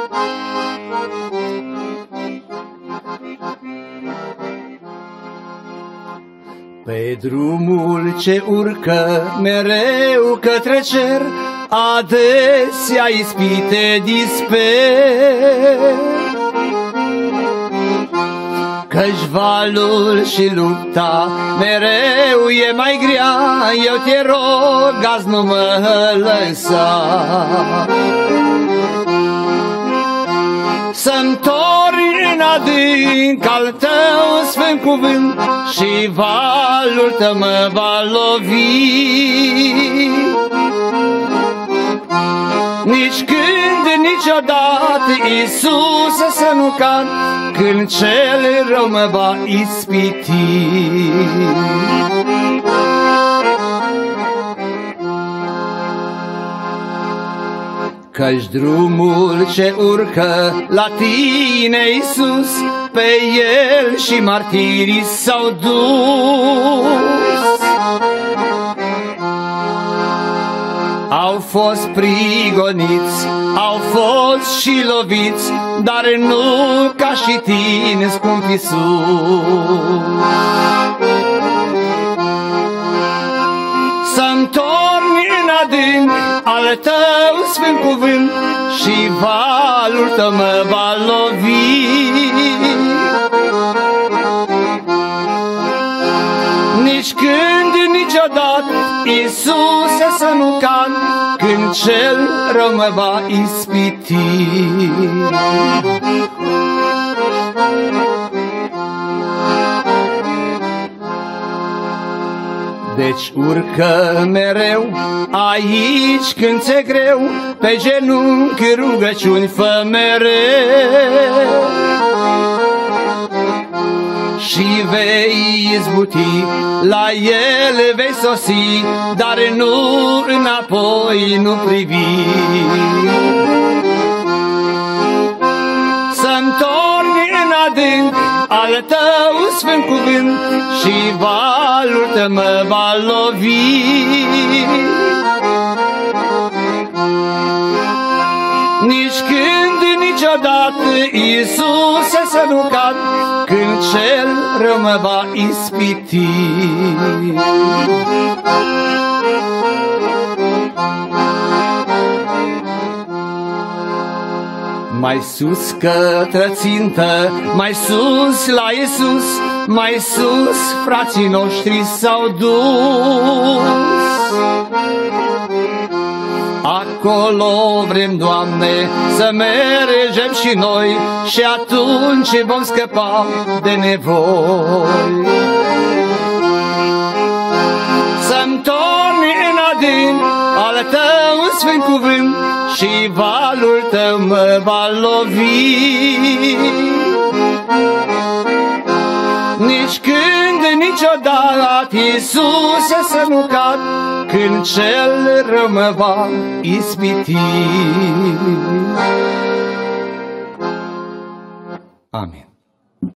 Pe drumul ce urcă mereu către cer, adesea ispite disper. Căci valul și lupta mereu e mai grea, eu te rog, azi nu mă lăsa. Să-ntorni în adânc al tău sfânt cuvânt și valul tău mă va lovi. Nici când, niciodată, Iisuse, să nu cad, când cel rău mă va ispiti. Căci drumul ce urcă la tine, Iisus, pe el și martirii s-au dus. Au fost prigoniți, au fost și loviți, dar nu ca și tine, scump Iisus. Să-ntorni în adânc al tău sfânt cuvânt și valul tău mă va lovi. Nici când, niciodată, Iisuse, să nu cad, când cel rău mă va ispiti. Deci urcă mereu aici când ți-e greu, pe genunchi rugăciuni fă mereu. Și vei izbuti, la ele vei sosi, dar nu înapoi, nu privi. Să-ntorni în adânc al tău sfânt cuvânt și valul tău mă va lovi. Nici când, niciodată, Iisuse, să nu cad, când cel rău mă va ispiti. Mai sus către țintă, mai sus la Iisus, mai sus frații noștri s-au dus. Acolo vrem, Doamne, să mergem și noi, și atunci vom scăpa de nevoi. Să-ntorni în adânc al tău sfânt cuvânt și valul tău mă va lovi. Nici când, niciodată, Iisuse, să nu cad, când cel rău mă va ispiti. Amin.